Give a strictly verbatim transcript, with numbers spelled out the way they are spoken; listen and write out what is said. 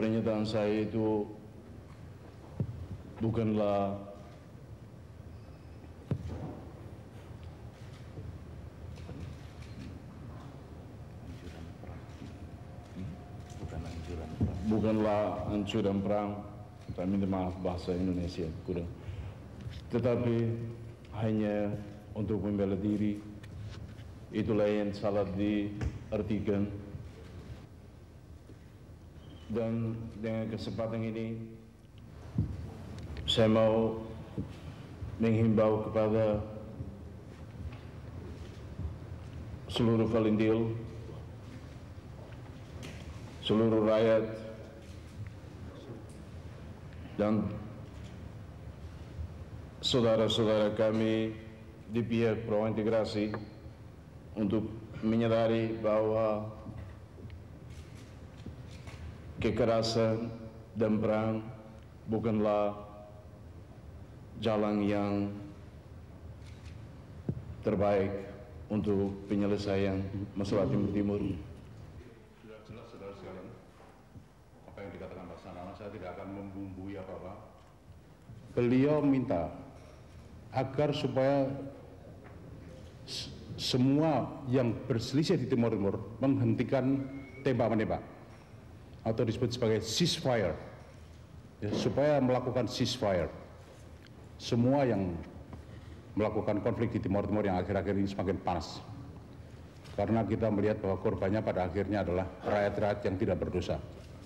pernyataan saya itu bukanlah bukanlah anjuran perang, saya minta maaf bahasa Indonesia kurang, tetapi hanya untuk membela diri. Itulah yang salah diartikan. Dan dengan kesempatan ini saya mau menghimbau kepada seluruh Valindil, seluruh rakyat, dan saudara-saudara kami di pihak Pro Integrasi untuk menyadari bahwa kekerasan dan perang bukanlah jalan yang terbaik untuk penyelesaian masalah Timur Timur. Sudah jelas, saudara sekalian, apa yang dikatakan Pak Sanana, saya tidak akan membumbui apa-apa. Beliau minta agar supaya semua yang berselisih di Timur Timur menghentikan tembak-menembak atau disebut sebagai ceasefire, ya, supaya melakukan ceasefire. Semua yang melakukan konflik di Timur Timur yang akhir-akhir ini semakin panas, karena kita melihat bahwa korbannya pada akhirnya adalah rakyat-rakyat yang tidak berdosa.